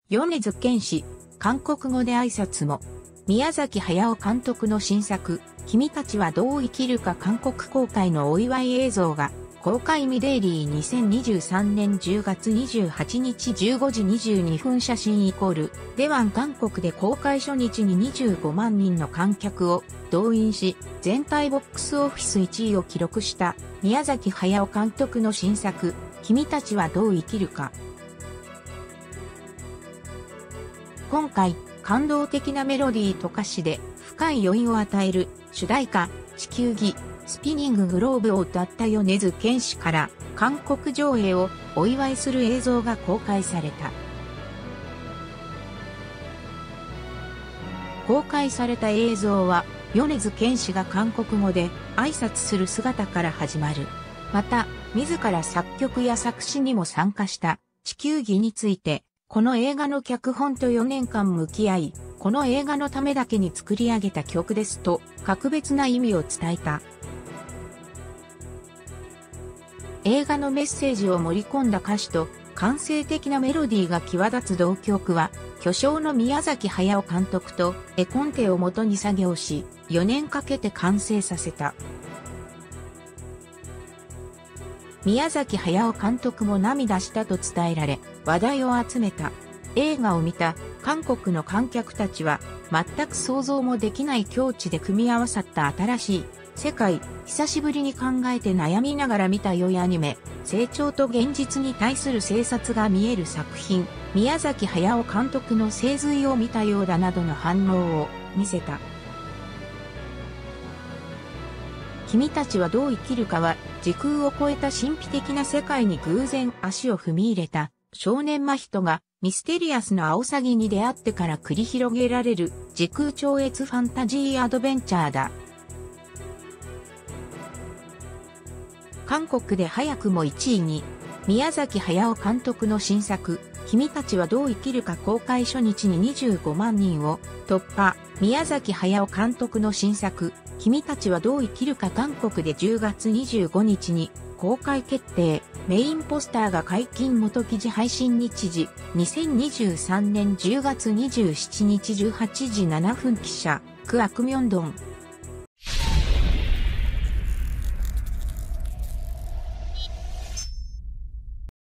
米津玄師、韓国語で挨拶も。宮崎駿監督の新作、君たちはどう生きるか韓国公開のお祝い映像が、公開日デイリー2023年10月28日15時22分写真では韓国で公開初日に25万人の観客を動員し、全体ボックスオフィス1位を記録した宮崎駿監督の新作、君たちはどう生きるか。今回、感動的なメロディーと歌詞で深い余韻を与える主題歌、地球儀、スピニンググローブを歌った米津玄師から韓国上映をお祝いする映像が公開された。公開された映像は米津玄師が韓国語で挨拶する姿から始まる。また、自ら作曲や作詞にも参加した地球儀について、この映画の脚本と4年間向き合い、この映画のためだけに作り上げた曲ですと、格別な意味を伝えた。映画のメッセージを盛り込んだ歌詞と、感性的なメロディーが際立つ同曲は、巨匠の宮崎駿監督と絵コンテを元に作業し、4年かけて完成させた。宮崎駿監督も涙したと伝えられ、話題を集めた。映画を見た韓国の観客たちは、全く想像もできない境地で組み合わさった新しい世界、久しぶりに考えて悩みながら見た良いアニメ、成長と現実に対する省察が見える作品、宮崎駿監督の精髄を見たようだなどの反応を見せた。君たちはどう生きるかは、時空を超えた神秘的な世界に偶然足を踏み入れた少年真人がミステリアスなアオサギに出会ってから繰り広げられる時空超越ファンタジーアドベンチャーだ。韓国で早くも1位に、宮崎駿監督の新作、君たちはどう生きるか公開初日に25万人を突破。宮崎駿監督の新作、君たちはどう生きるか韓国で10月25日に公開決定。メインポスターが解禁元記事配信日時、2023年10月27日18時7分記者、クアクミョンドン。